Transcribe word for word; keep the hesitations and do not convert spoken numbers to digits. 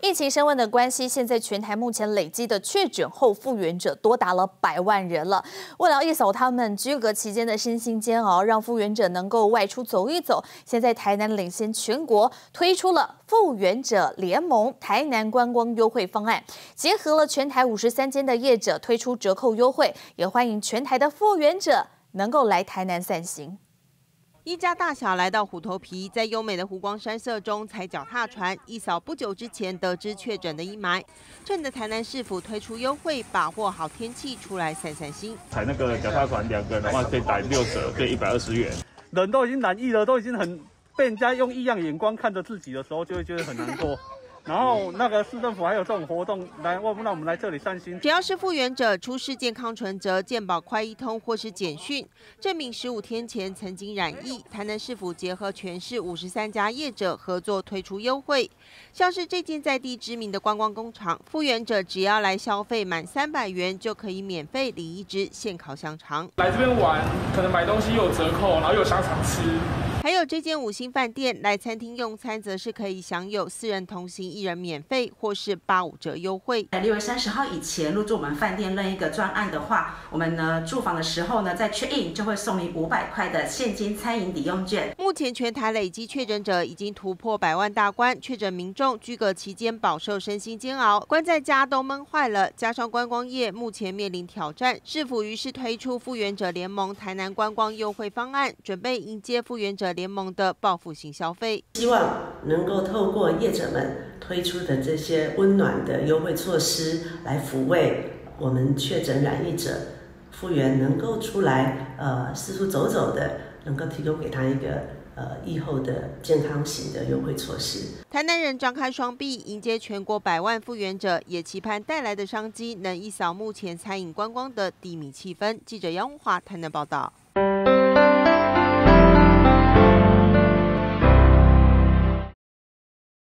疫情升温的关系，现在全台目前累积的确诊后复原者多达了百万人了。为了一扫他们居隔期间的身心煎熬，让复原者能够外出走一走，现在台南领先全国推出了复原者联盟台南观光优惠方案，结合了全台五十三间的业者推出折扣优惠，也欢迎全台的复原者能够来台南散心。 一家大小来到虎头埤，在优美的湖光山色中踩脚踏船，一扫不久之前得知确诊的阴霾。趁着台南市府推出优惠，把握好天气出来散散心。 踩那个脚踏船，两个人的话可以打六折，变一百二十元。 人都已经染疫了，都已经很被人家用异样眼光看着自己的时候，就会觉得很难过。 然后那个市政府还有这种活动来，我让我们来这里散心。 只要是复原者出示健康存折、健保快一通或是简讯，证明十五天前曾经染疫，台南市府结合全市五十三家业者合作推出优惠，像是这间在地知名的观光工厂，复原者只要来消费满三百元，就可以免费领一支现烤香肠。 来这边玩，可能买东西有折扣，然后有香肠吃。 还有这间五星饭店，来餐厅用餐则是可以享有四人同行一人免费，或是八五折优惠。 在六月三十号以前入住我们饭店任一个专案的话，我们呢住房的时候呢，在 check in 就会送你五百块的现金餐饮抵用券。 目前全台累积确诊者已经突破百万大关，确诊民众居隔期间饱受身心煎熬，关在家都闷坏了，加上观光业目前面临挑战，市府于是推出复原者联盟台南观光优惠方案，准备迎接复原者联盟的报复性消费， 希望能够透过业者们推出的这些温暖的优惠措施，来抚慰我们确诊染疫者复原能够出来，呃，四处走走的，能够提供给他一个呃疫后的健康型的优惠措施。 台南人张开双臂迎接全国百万复原者，也期盼带来的商机能一扫目前餐饮观光的低迷气氛。记者杨文华台南报道。